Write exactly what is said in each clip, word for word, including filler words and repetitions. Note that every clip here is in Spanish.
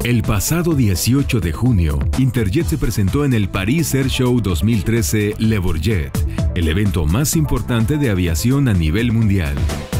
El pasado dieciocho de junio, Interjet se presentó en el Paris Air Show dos mil trece Le Bourget, el evento más importante de aviación a nivel mundial.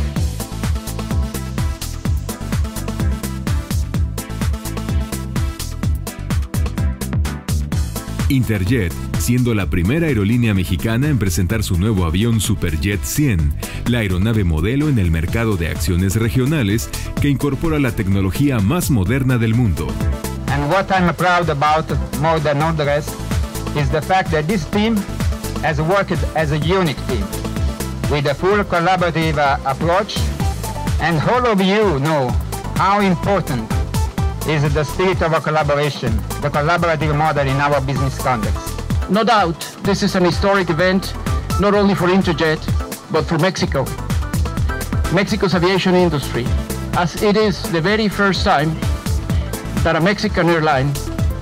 Interjet, siendo la primera aerolínea mexicana en presentar su nuevo avión Superjet cien, la aeronave modelo en el mercado de acciones regionales que incorpora la tecnología más moderna del mundo. And what I'm proud about more than all the rest is the fact that this team has worked as a unique team with a full collaborative uh, approach, and all of you know how important is the spirit of a collaboration, the collaborative model in our business context. No doubt, this is an historic event, not only for Interjet, but for Mexico. Mexico's aviation industry, as it is the very first time that a Mexican airline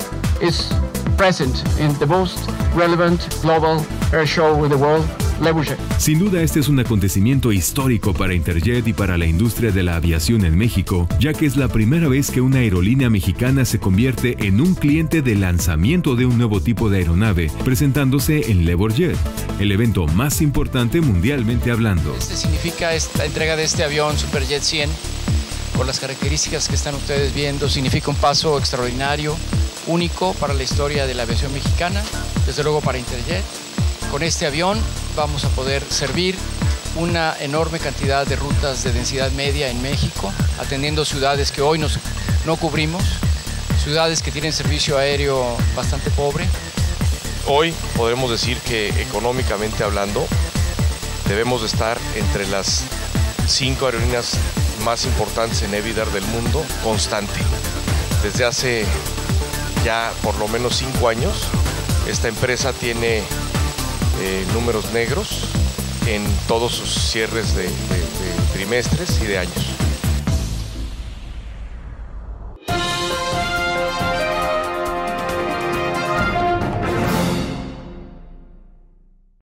is present in the most relevant global air show in the world, Le Bourget. Sin duda, este es un acontecimiento histórico para Interjet y para la industria de la aviación en México, ya que es la primera vez que una aerolínea mexicana se convierte en un cliente de lanzamiento de un nuevo tipo de aeronave, presentándose en Le Bourget, el evento más importante mundialmente hablando. Este significa esta entrega de este avión Superjet cien, por las características que están ustedes viendo, significa un paso extraordinario, único para la historia de la aviación mexicana, desde luego para Interjet. Con este avión vamos a poder servir una enorme cantidad de rutas de densidad media en México, atendiendo ciudades que hoy nos, no cubrimos, ciudades que tienen servicio aéreo bastante pobre. Hoy podemos decir que económicamente hablando debemos de estar entre las cinco aerolíneas más importantes en EBITDA del mundo constante. Desde hace ya por lo menos cinco años esta empresa tiene Eh, números negros en todos sus cierres de, de, de trimestres y de años.